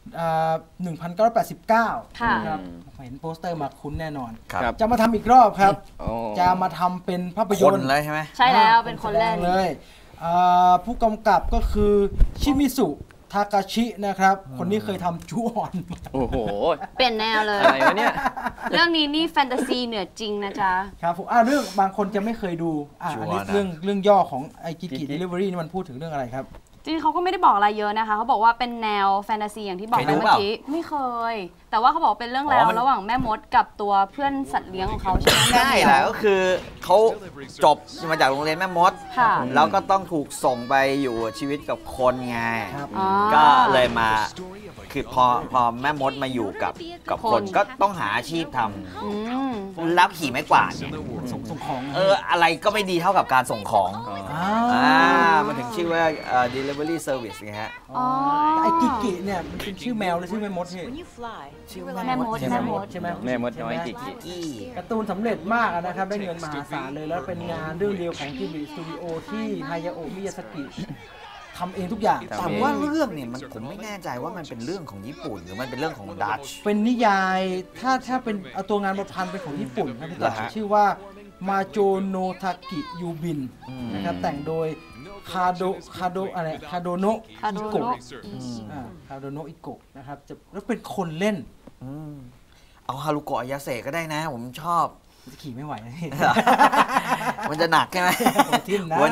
1989ครับเห็นโปสเตอร์มาคุ้นแน่นอนจะมาทำอีกรอบครับจะมาทำเป็นภาพยนตร์เลยใช่ไหมใช่แล้วเป็นคนแรกเลยผู้กำกับก็คือชิมิสุทากาชินะครับคนนี้เคยทำจูออนโอ้โหเปลี่ยนแนวเลยอะไรวะเนี่ยเรื่องนี้นี่แฟนตาซีเหนือจริงนะจ๊ะครับผมเรื่องบางคนจะไม่เคยดูอันนี้เรื่องย่อของไอกิกิเดลิเวอรี่นี่มันพูดถึงเรื่องอะไรครับจริงๆเขาก็ไม่ได้บอกอะไรเยอะนะคะเขาบอกว่าเป็นแนวแฟนตาซีอย่างที่บอกไปเมื่อกี้ไม่เคยแต่ว่าเขาบอกเป็นเรื่องราวระหว่างแม่มดกับตัวเพื่อนสัตว์เลี้ยงของเขาใช่ไหมใช่แหละก็คือเขาจบมาจากโรงเรียนแม่มดแล้วก็ต้องถูกส่งไปอยู่ชีวิตกับคนไงก็เลยมาคือพอแม่มดมาอยู่กับคนก็ต้องหาอาชีพทำแล้วขี่ไม้กวาดส่งของอะไรก็ไม่ดีเท่ากับการส่งของมันถึงชื่อว่า delivery service ไงฮะไอ้กิกิเนี่ยมันเป็นชื่อแมวหรือชื่อแม่มดเนี่ยชื่อแม่มดใช่ไหมแม่มดน้อยกิกิการ์ตูนสำเร็จมากนะครับได้เงินมหาศาลเลยแล้วเป็นงานเรื่องเดียวของจิบลิสตูดิโอที่ฮายาโอะมิยาสกิทำเองทุกอย่างแต่ว่าเรื่องเนี่ยผมไม่แน่ใจว่ามันเป็นเรื่องของญี่ปุ่นหรือมันเป็นเรื่องของดัตช์เป็นนิยายถ้าเป็นเอาตัวงานมาพันเป็นของญี่ปุ่นครับพี่ต่อชื่อว่ามาโจโนทากิยูบินนะครับแต่งโดยคาโดโนะอิโกะคาโดโนะอิโกะนะครับแล้วเป็นคนเล่นเอาฮารุโกะอายาเสะก็ได้นะผมชอบขี่ไม่ไหวมันจะหนักใช่ไหมทิ่มนะ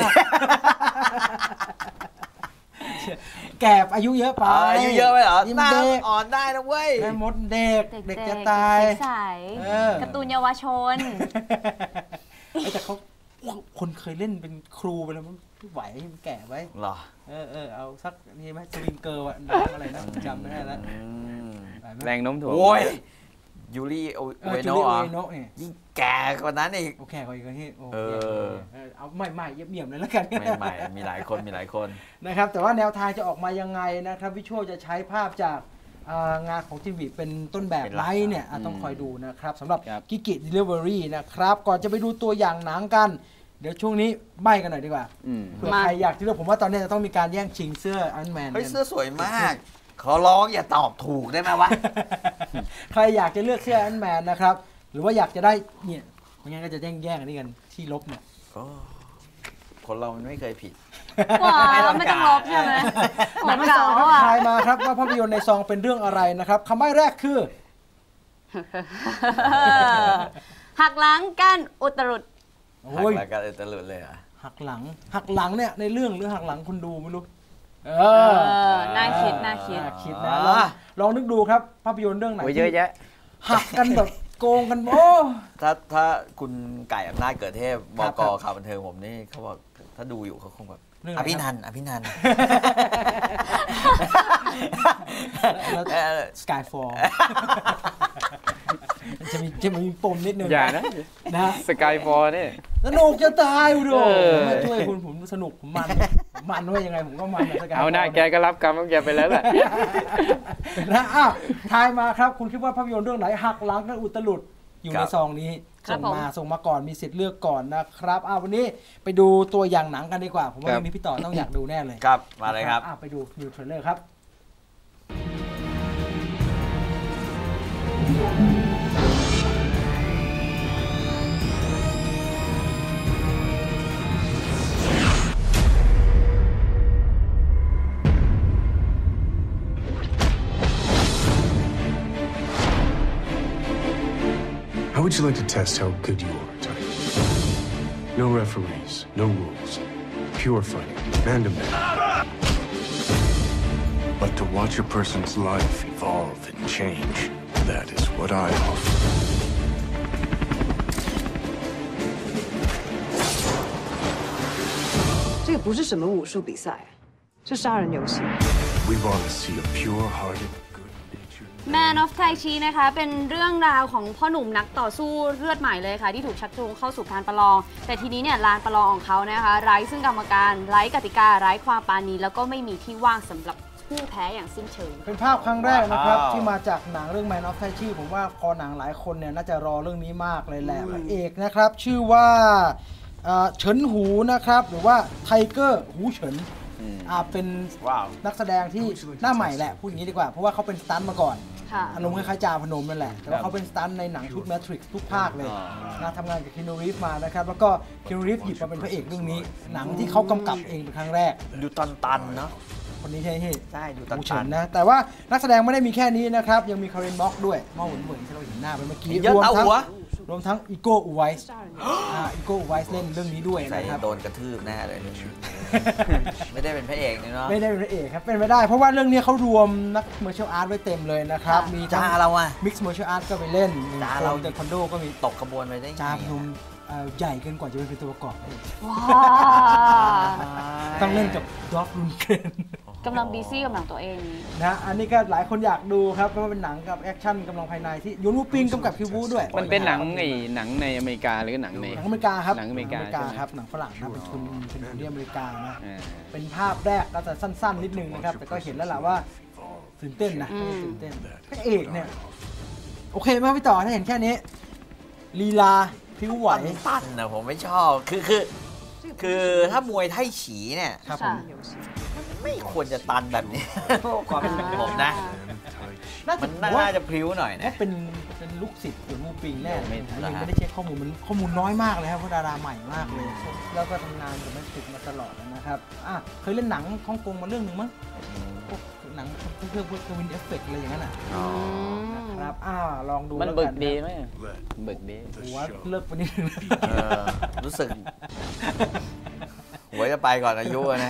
แก่อายุเยอะไปอายุเยอะไปเหรอหน้าอ่อนได้นะเว้ยแม่มดเด็กจะตายการ์ตูนเยาวชนแต่เขาคนเคยเล่นเป็นครูไปแล้วมันไหวมันแก่ไว้หรอเอาสักนี่ไหมสวิงเกิร์ลอะไรนะจำไม่ได้แล้วแรงโน้มถ่วงโอ้ยยูริโอเอโนะยิ่งแก่กว่านั้นอีกแก่กว่าอีกนี่เอาใหม่ๆเยี่ยมเลยแล้วกันใหม่มีหลายคนนะครับแต่ว่าแนวทางจะออกมายังไงนะครับวิชวลจะใช้ภาพจากงานของจิมบิเป็นต้นแบบไลท์เนี่ยต้องคอยดูนะครับสำหรับกิกิเดลิเวอรี่นะครับก่อนจะไปดูตัวอย่างหนังกันเดี๋ยวช่วงนี้ใบ้กันหน่อยดีกว่าเผื่อใครอยากที่เลือกผมว่าตอนนี้จะต้องมีการแย่งชิงเสื้ออันแมนเสื้อสวยมากขอร้องอย่าตอบถูกได้ไหมวะใครอยากจะเลือกเสื้ออันแมนนะครับหรือว่าอยากจะได้เนี่ยไม่งั้นก็จะแย่งอันนี้กันที่ลบเนี่ยคนเรามันไม่เคยผิดไม่ต้องลบใช่ไหมหนังซองครับทายมาครับว่าภาพยนตร์ในซองเป็นเรื่องอะไรนะครับคำใบ้แรกคือหักหลังกันอุตรุดหักหลังกันอุตรุดเลยอ่ะหักหลังเนี่ยในเรื่องหรือหักหลังคนดูไม่รู้น่าคิดนะลองนึกดูครับภาพยนตร์เรื่องไหนเยอะแยะหักกันแบบโกงกันโอ้ถ้าคุณไก่อำนาจเกิดเทพบก.ข่าวบันเทิงผมนี่เขาบอกถ้าดูอยู่เขาคงแบบอภินันท์สกายฟอลจะมีปมนิดนึงอย่านะสกายฟอลนี่สนุกจะตายดูไม่ช่วยคุณผมสนุกผมมันว่ายังไงผมก็มันสกายฟอลเอาหน้าแกก็รับกรรมของแกไปแล้วแหละนะทายมาครับคุณคิดว่าภาพยนตร์เรื่องไหนหักหลังกันอุตลุดอยู่ในซองนี้ส่งมาก่อนมีสิทธิ์เลือกก่อนนะครับวันนี้ไปดูตัวอย่างหนังกันดีกว่าผมว่ามีพี่ต่อต้องอยากดูแน่เลยครับมาเลยครับไปดูนิวเทรลเลอร์ครับ How would you like to test how good you are, Tiger? No referees, no rules. Pure fighting, man to man. But to watch a person's life evolve and change, that is what I offer. This 不是什么武术比赛，是杀人游戏。 We want to see a pure-hearted. Man of Tai Chi นะคะเป็นเรื่องราวของพ่อหนุ่มนักต่อสู้เลือดใหม่เลยค่ะที่ถูกชักจูงเข้าสู่การประลองแต่ทีนี้เนี่ยลานประลองของเขานะคะไร้ซึ่งกรรมการไร้กติกาไร้ความปราณีแล้วก็ไม่มีที่ว่างสำหรับผู้แพ้อย่างสิ้นเชิงเป็นภาพครั้งแรกนะครับที่มาจากหนังเรื่อง Man of Tai Chi ผมว่าคอหนังหลายคนเนี่ยน่าจะรอเรื่องนี้มากเลยแหละพระเอกนะครับชื่อว่าเฉินหูนะครับหรือว่าไทเกอร์หูเฉินเป็นนักแสดงที่หน้าใหม่แหละพูดอย่างนี้ดีกว่าเพราะว่าเขาเป็นสตันท์มาก่อนอารมณ์คล้ายๆจาพนมนั่นแหละแต่ว่าเขาเป็นสตันท์ในหนังชุดแมทริกซ์ทุกภาคเลยนะทำงานกับคีนูรีฟมานะครับแล้วก็คีนูรีฟหยิบมาเป็นพระเอกเรื่องนี้หนังที่เขากำกับเองเป็นครั้งแรกดูตันเนาะคนนี้ใช่ดูตันนะแต่ว่านักแสดงไม่ได้มีแค่นี้นะครับยังมีคารินบ็อกด้วยหม้อเหมือนที่เราเห็นหน้าไปเมื่อกี้รวมทั้งอีโก้อูไวส์อีโก้อูไวส์เล่นเรื่องนี้ด้วยนะครับโดนกระทืบแน่เลยไม่ได้เป็นพระเอกเนาะไม่ได้เป็นพระเอกครับเป็นไม่ได้เพราะว่าเรื่องนี้เขารวมนักเมอร์เชียลอาร์ตไว้เต็มเลยนะครับมีจ้าเราอะมิกซ์เมอร์เชียลอาร์ตก็ไปเล่นจ้าเราเดคอนโดก็มีตกขบวนไปได้จ้าพนมใหญ่เกินกว่าจะเป็นตัวประกอบต้องเล่นกับด็อกลุนเกนกำลังบีซี่กับหนังตัวเองนะอันนี้ก็หลายคนอยากดูครับเพราะว่าเป็นหนังกับแอคชั่นกำลังภายในที่ยูนูปิงกำกับคิวบูด้วยมันเป็นหนังในอเมริกาหรือหนังอเมริกาครับหนังอเมริกาครับหนังฝรั่งนะเป็นทุนที่อเมริกานะเป็นภาพแรกก็จะสั้นๆนิดนึงนะครับแต่ก็เห็นแล้วแหละว่าตื่นเต้นนะตื่นเต้นพระเอกเนี่ยโอเคไหมพี่ต่อถ้าเห็นแค่นี้ลีลาผิวไหวตันนะผมไม่ชอบคือถ้ามวยไทฉีเนี่ยไม่ควรจะตันแบบนี้ความเป็นผมนะมันน่าจะพริ้วหน่อยนะเป็นลูกศิษย์ของมูปิงแน่ยังไม่ได้เช็คข้อมูลมันข้อมูลน้อยมากเลยครับเพราะดาราใหม่มากเลยแล้วก็ทำงานกับแมทริกมาตลอดนะครับเคยเล่นหนังฮ่องกงมาเรื่องหนึ่งมั้งพวกหนังเพื่อทวินเอฟเฟกต์อะไรอย่างนั้นนะครับลองดูมันเบิกดีไหมเบิกดีหัวเลิกไปนิดนึงรู้สึกหัวจะไปก่อนอายุนะ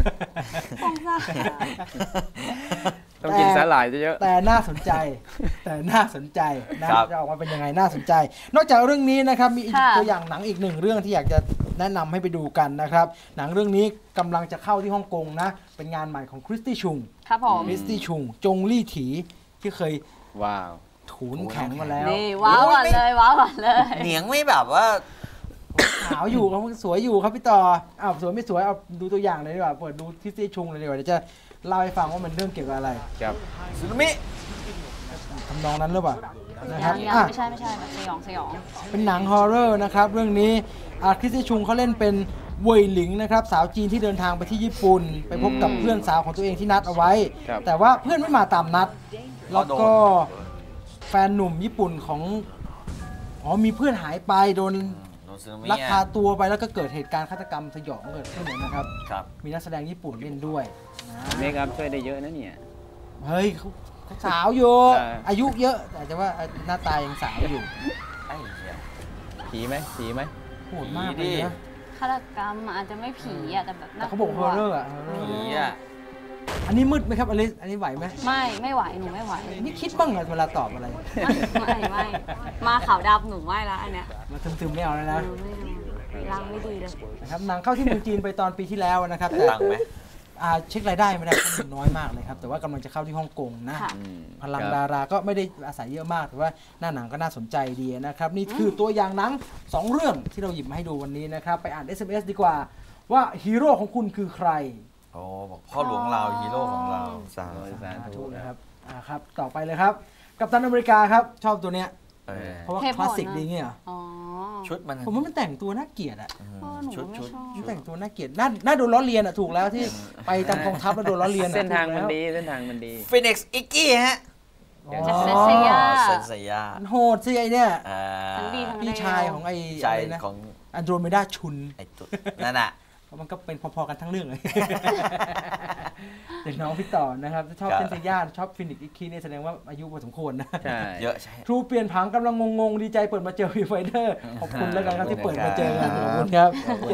ต้องกินสาหร่ายเยอะแต่น่าสนใจนะจะออกมาเป็นยังไงน่าสนใจนอกจากเรื่องนี้นะครับมีอีกตัวอย่างหนังอีกหนึ่งเรื่องที่อยากจะแนะนำให้ไปดูกันนะครับหนังเรื่องนี้กำลังจะเข้าที่ฮ่องกงนะเป็นงานใหม่ของคริสตี้ชุงครับผมคริสตี้ชุงจงลี่ถีที่เคยถูนแข็งมาแล้วนี่ว้าวเลยเหนียงไม่แบบว่าขาวอยู่ครับสวยอยู่ครับพี่ต่อสวยไม่สวยเอาดูตัวอย่างเลยดีกว่าเปิดดูคริสตี้ชุงเลยดีกว่าเดี๋ยวจะเล่าให้ฟังว่ามันเรื่องเกี่ยวกับอะไรครับสึนามิทำนองนั้นหรือเปล่านะครับไม่ใช่สยองเป็นหนังฮอร์เรอร์นะครับเรื่องนี้คริสตี้ชุงเขาเล่นเป็นเว่ยหลิงนะครับสาวจีนที่เดินทางไปที่ญี่ปุ่นไปพบกับเพื่อนสาวของตัวเองที่นัดเอาไว้แต่ว่าเพื่อนไม่มาตามนัดแล้วก็แฟนหนุ่มญี่ปุ่นของมีเพื่อนหายไปโดนลักพาตัวไปแล้วก็เกิดเหตุการณ์ฆาตกรรมสยองเกิดขึ้นนะครับมีนักแสดงญี่ปุ่นเล่นด้วยเมคอัพช่วยได้เยอะนะเนี่ยเฮ้ยเขาสาวอยู่อายุเยอะแต่ว่าหน้าตายังสาวอยู่ผีไหมโหดมากเลยนะฆาตกรรมอาจจะไม่ผีแต่แบบเขาบอกฮอร์เรอร์ผีอันนี้มืดไหมครับอลิสอันนี้ไหวไหมไม่ไหวหนูไม่ไหวนี่คิดบ้างเหรอเวลาตอบอะไรไม่มาขาวดำหนูไม่ละอันเนี้ยมาซึมๆไม่เอาแล้วนะล้างไม่ดีเลยนะครับหนังเข้าที่เมืองจีนไปตอนปีที่แล้วนะครับแต่ตังไหมเช็ครายได้ไม่ได้ข้อมูลน้อยมากเลยครับแต่ว่ากำลังจะเข้าที่ฮ่องกงนะพลังดาราก็ไม่ได้อาศัยเยอะมากแต่ว่าหน้าหนังก็น่าสนใจดีนะครับนี่คือตัวอย่างหนัง2เรื่องที่เราหยิบมาให้ดูวันนี้นะครับไปอ่าน SMS ดีกว่าว่าฮีโร่ของคุณคือใครบอกพ่อหลวงเราฮีโร่ของเราสาธุนะครับครับต่อไปเลยครับกัปตันอเมริกาครับชอบตัวเนี้ยเพราะว่าคลาสสิกดีเงี้ยชุดมันผมว่ามันแต่งตัวน่าเกลียดอ่ะชุดแต่งตัวน่าเกลียดน่าโดนล้อเลียนอ่ะถูกแล้วที่ไปตามกองทัพแล้วโดนล้อเลียนเส้นทางมันดีฟินิกซ์อิกกี้ฮะเซนเซียโหดสิไอเนี่ยพี่ชายของไอ้อะไรนะของอันโดรเมดาชุนไอ้ตุ๊ดนั่นแหละมันก็เป็นพอๆกันทั้งเรื่องเลยเด็กน้องพี่ต่อนะครับชอบเซนเซียชอบฟินิกซ์อิกกี้เนี่ยแสดงว่าอายุพอสมควรนะเยอะใช่ทรูเปลี่ยนผังกำลังงงดีใจเปิดมาเจอวีไฟเดอร์ขอบคุณแล้วกันครับที่เปิดมาเจอกันขอบคุณครับ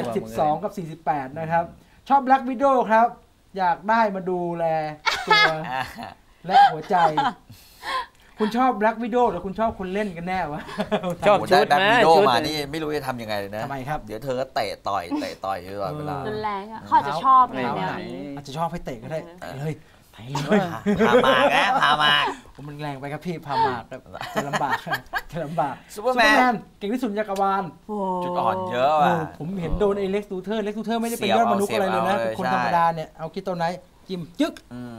72กับ48นะครับชอบแบล็กวิโดว์ครับอยากได้มาดูแลตัวและหัวใจคุณชอบแบล็กวิโดว์หรือคุณชอบคนเล่นกันแน่วะชอบชุดแบล็กวิโดว์มานี่ไม่รู้จะทำยังไงเลยนะทำไมครับเดี๋ยวเธอก็เตะต่อยตลอดเวลารุนแรงอ่ะเขาจะชอบเลยเนี่ยอาจจะชอบให้เตะก็ได้เลยพามากนะพามากมันแรงไปครับพี่พามากจะลำบากซูเปอร์แมนเก่งที่สุดจักรวาลจุดอ่อนเยอะว่ะผมเห็นโดนไอ้เล็กซ์ลูเทอร์ไม่ได้เป็นยอดมนุษย์อะไรเลยนะคนธรรมดาเนี่ยเอาคิดตัวไหนจิ้มจึ๊ก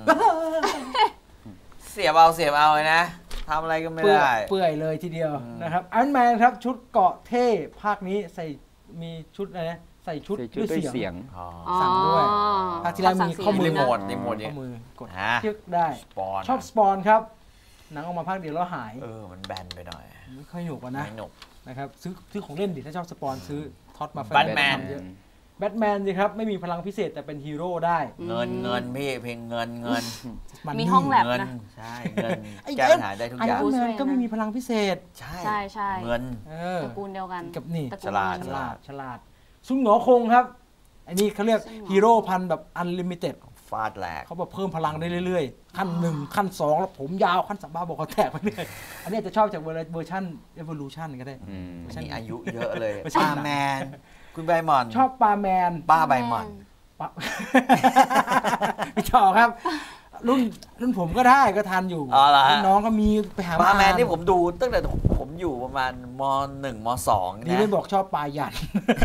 เสียบเอาเลยนะทำอะไรก็ไม่ได้เปื่อยเลยทีเดียวนะครับไอรอนแมนครับชุดเกาะเท่ภาคนี้ใส่มีชุดอะไรนะสส่ชุดด้วยเสียงสั่งด้วยภาคที่แล้วมีข้อมือรีโมทข้อมือกดฮะยึกได้สปอนชอบสปอนครับหนังออกมาภาคเดียวแล้วหายมันแบนไปหน่อยไม่ค่อยหนุกนะไม่หนุกนะครับซื้อของเล่นดิถ้าชอบสปอนซื้อท็อตมา Batman ทำเยอะแบทแมนสิครับไม่มีพลังพิเศษแต่เป็นฮีโร่ได้เงินพี่เพลงเงินมีห้องแลบเงินนะใช่เงินแก้ปัญหาได้ทุกไออย่างรอนแมนก็ไม่มีพลังพิเศษใช่ใช่เงินตระกูลเดียวกันกับนี่ตระกูฉลาดฉลาดซุนหงอคงครับอันนี้เขาเรียกฮีโร่พันแบบอันลิมิเต็ดฟาดแหลกเขาแบบเพิ่มพลังได้เรื่อยๆขั้น1ขั้น2แล้วผมยาวขั้น3บ้าบอกเขาแตกไปเรื่อยอันนี้อาจจะชอบจากเวอร์ชัน Evolution ก็ได้มีอายุเยอะเลยไม่ใช่ป้าแมน คุณใบหมอนชอบปลาแมนป้าใบหมอนปะ พี่ชอครับ รุ่นผมก็ได้ก็ทันอยู่อ๋อเหรอฮะรุ่นน้องก็มีไปหาป้าแมนอ่นี่ผมดูตั้งแต่ผมอยู่ประมาณม .1 ม .2 นี่นะไม่บอกชอบปลาหยัน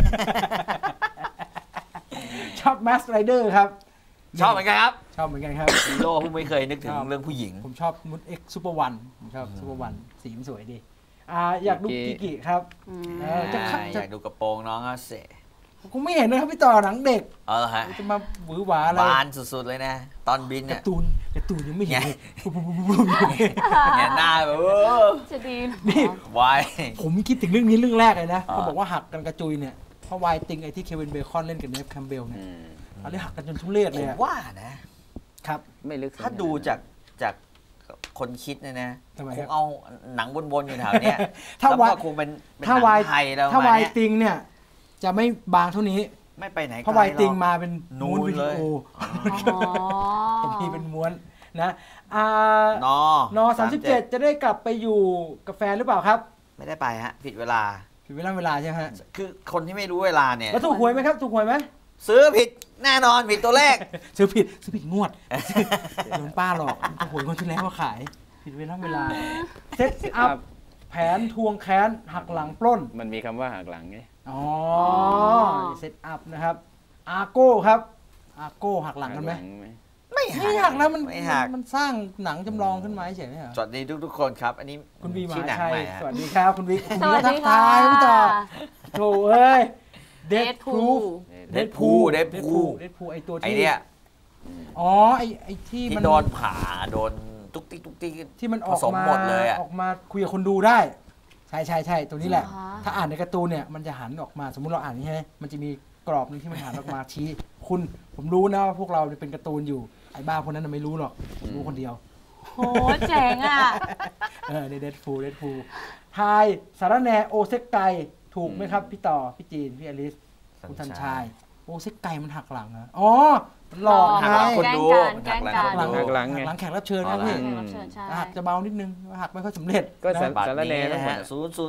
ชอบแมสไรเดอร์ครับชอบเหมือนกันครับชอบเหมือนกันครับฮีโร่ผู้ไม่เคยนึกถึงเรื่องผู้หญิงผมชอบมุดเอ็กซ์ซูเปอร์วันผมชอบซูเปอร์วันสีมันสวยดีอยากดูกิกิครับจะอยากดูกระโปรงน้องก็เสะผมไม่เห็นนะครับพี่ต่อหนังเด็กเอาละฮะจะมาหวือหวาอะไรบานสุดๆเลยนะ ตอนบินกาเนี่ยร์ตูนยังไม่เห็นเลยเนี่ยหน้าแบบจะดีนะนี่วายผมคิดถึงเรื่องนี้เรื่องแรกเลยนะอ่าเขาบอกว่าหักกันกระจุยเนี่ยเพราะวายติงไอ้ที่เควินเบคอนเล่นกับเนฟแคมเบลเนี่ยเขาเลยหักกันจนทุเรศผเลยมอะว่านะครับไม่ลึกถ้าดูจากคนคิดเนี่ยนะทำไมคครังบเอาหนังวนๆอยู่แถวเนี้ยถ้าแล้ววายก็คงเป็นหถ้านังวายไทยแล้วถ้ามาวายเนี่ยติงเนี่ยจะไม่บางเท่านี้ไม่ไปไหนเพราะวายติงไกลหรอกมาเป็นนูม้วนนวิดีเลยโออ๋อเป็นทีเป็นม้วนนะนอ37จะได้กลับไปอยู่กับแฟนหรือเปล่าครับไม่ได้ไปฮะผิดเวลาผิดเวลาใช่ไหมฮะคือคนที่ไม่รู้เวลาเนี่ยแล้วถูกหวยไหมครับถูกหวยไหมซื้อผิดแน่นอนผิดตัวเลขซื้อผิดงวดโดนป้าหลอกถูกหวยงวดที่แล้วมาขายผิดเวลาเซตอัพแผนทวงแค้นหักหลังปล้นมันมีคำว่าหักหลังไงอ๋อเซตอัพนะครับอาโก้ครับอาโก้หักหลังกันไหมไม่ไม่หักนะมันไม่หักมันสร้างหนังจำลองขึ้นมาเฉยๆไม่เหรอสวัสดีทุกๆคนครับ อันนี้คุณวีมชื่อหาหนังชัยใหม่ฮะสวัสดีครับคุณวีสวัสดีทักค่ะทายพี่ต่อโถเอ้ย Deadpool เดดพูล Deadpool ไอตัวไอที่เนี้ยอ๋อไอที่ที่มันโดนผ่าโดนตุ๊กติ๊กตุ๊กติ๊กที่มันอผอกสมมาหมดเลยอ่ะออกมาคุยกับคนดูได้ ใช่ตัวนี้แหละเหรอคะถ้าอ่านในการ์ตูนเนี่ยมันจะหันออกมาสมมุติเราอ่านนี่ใช่ไหมมันจะมีกรอบหนึงที่มันหันออกมาชี้คุณผมรู้นะว่าพวกเราเป็นการ์ตูนอยู่ไอ้บ้าคนนั้นนะไม่รู้หรอกผมรู้คนเดียวโหเจ๋งอ่ะเดดพูลทายสารแหนโอเซกไกถูกไหมครับพี่ต่อพี่จีนพี่อลิสคุณทันชายโอเซกไกมันหักหลังนะอ๋อมันหลอกหัไงกหลังคนดูแกล้งกันหักหลังคนดูหักหลังไงหลังแขกรับเชิญนะพี่แขกรับเชิญใช่หักจะเบานิดนึงหักไม่ค่อยสำเร็จก็นะบัตรสารแหน่นี้ทั้นะงหมดฮะ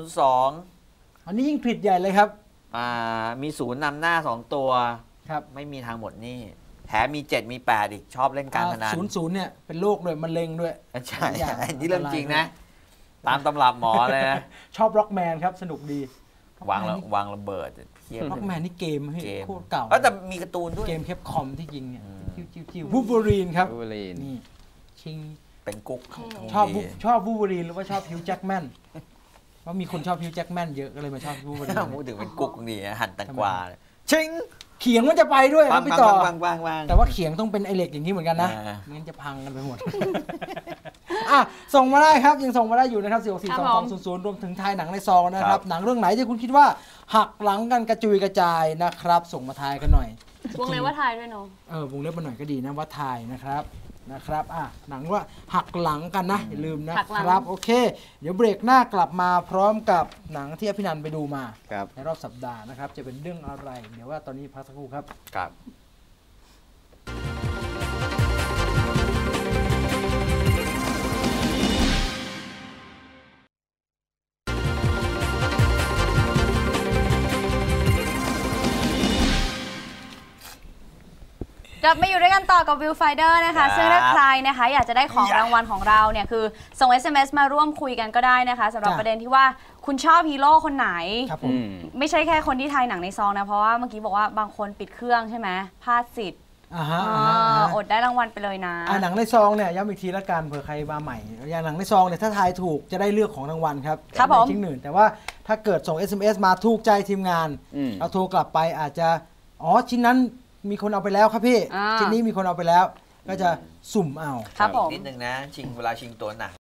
002 อันนี้ยิ่งผิดใหญ่เลยครับมีศูนย์นำหน้า 2 ตัวครับไม่มีทางหมดนี่แถมมี 7 มี 8 อีกชอบเล่นการพนัน 00เนี่ยเป็นโรคด้วยมะเร็งด้วยใช่อย่างนี่เรื่องจริงนะ ตามตำรับหมอเลยนะชอบร็อกแมนครับสนุกดีวางระเบิดเทียบร็อกแมนนี่เกมเฮ้ยเกมโคตรเก่าแต่มีการ์ตูนด้วยเกมเคปคอมที่ยิงเนี่ยจิ้ววูล์ฟเวอรีนครับวูล์ฟเวอรีนนี่ชิงเป็นกุ๊กชอบวูล์ฟเวอรีนหรือว่าชอบฮิวจ์แจ็คแมนว่ามีคนชอบฮิวจ์แจ็คแมนเยอะก็เลยมาชอบวูล์ฟเวอรีนพูดถึงเป็นกุ๊กดีนะหั่นแตงกวาชิงเขียงมันจะไปด้วยคปัรับงพี่ปังต่อปังปังปังแต่ว่าเขียงต้องเป็นไอเหล็กอย่างนี้เหมือนกันนะอ่าไม่งั้นจะพังกันไปหมด ส่งมาได้ครับยังส่งมาได้อยู่นะครับ4 6 4 2 2 0 0รวมถึงทายหนังในซองนะครับหนังเรื่องไหนที่คุณคิดว่าหักหลังกันกระจุยกระจายนะครับ ส่งมาทายกันหน่อยวงเล็บว่าทายด้วยเนาะวงเล็บมาหน่อยก็ดีนะว่าทายนะครับหนังว่าหักหลังกันนะอย่าลืมนะครับโอเค เดี๋ยวเบรกหน้ากลับมาพร้อมกับหนังที่อภินันท์ไปดูมาครับในรอบสัปดาห์นะครับจะเป็นเรื่องอะไรเดี๋ยวว่าตอนนี้พักสักครู่ครับครับกลับมาอยู่ด้วยกันต่อกับ Viewfinder นะครัคะบซึ่งถ้าใครนะคะอยากจะได้ของรางวัลของเราเนี่ยคือส่ง SMS มาร่วมคุยกันก็ได้นะคะสำหรับจ้ะประเด็นที่ว่าคุณชอบฮีโร่คนไหนครับผมไม่ใช่แค่คนที่ทายหนังในซองนะ เพราะว่าเมื่อกี้บอกว่าบางคนปิดเครื่องใช่ไหมพลาดสิทธิ์อดได้รางวัลไปเลยนะหนังในซองเนี่ยย้ำอีกทีละกันเผื่อใครมาใหม่อย่างหนังในซองเนี่ยถ้าทายถูกจะได้เลือกของรางวัลครับชิ้นหนึ่งแต่ว่าถ้าเกิดส่ง SMS มาถูกใจทีมงานเราโทรกลับไปอาจจะชิ้นนั้นมีคนเอาไปแล้วครับพี่ชิ้นนี้มีคนเอาไปแล้วก็จะสุ่มเอาครับผมนิดนึงนะเวลาชิงตัวหนัง